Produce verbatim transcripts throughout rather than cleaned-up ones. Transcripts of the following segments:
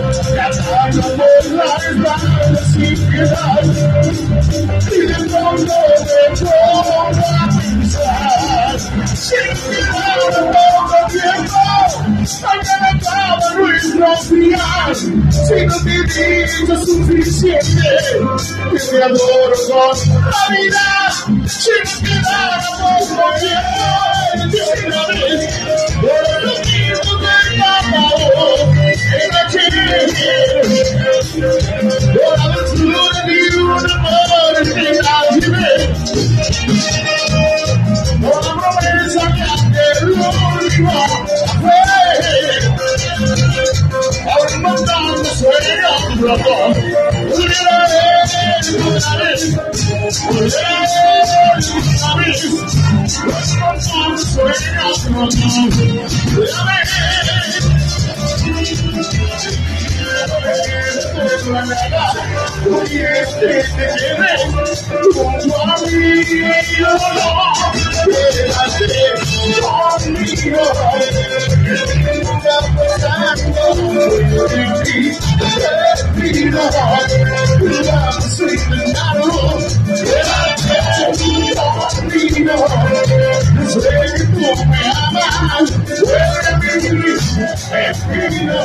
Cantando por las bandas y piedad, y de pronto me pongo a pensar, sin mirar poco tiempo, hasta la acaba nuestros días, si no te digo suficiente, que te adoro con la vida, si no te dara poco tiempo, una vez, por lo mismo que acabó, en aquel por haber sido de un amor que nadie ve, por la promesa que aquel último fue, ahora mandando sueño roto, una vez, una vez, una vez, mandando sueño roto, una vez. Y este te quedé junto a mí, no, quédate conmigo, nunca pasando por ti, te pido, vamos a intentarlo, quédate conmigo, sé que tú me amas, fuera de mí, te pido,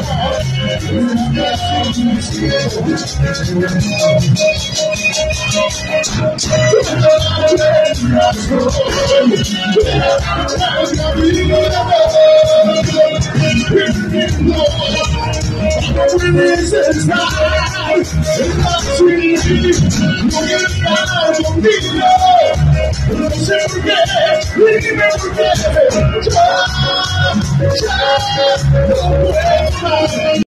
no sé por qué, dime por qué, ya, ya, no puedo más.